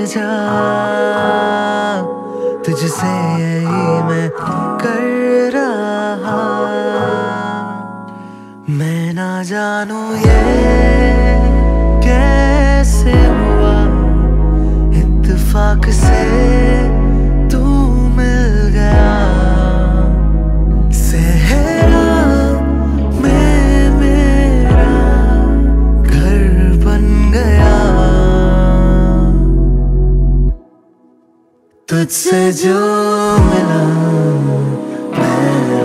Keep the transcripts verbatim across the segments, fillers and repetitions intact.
जा, तुझसे यही मैं कर रहा। मैं ना जानू ये कैसे हुआ, इत्तेफाक से तू मिल गया। सहरा में मेरा घर बन गया। तुझसे जो मिला मैं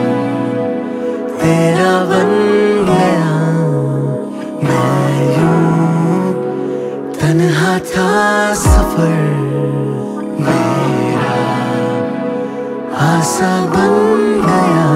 तेरा बन गया। मैं यूं तन्हा था सफर मेरा आसा बन गया।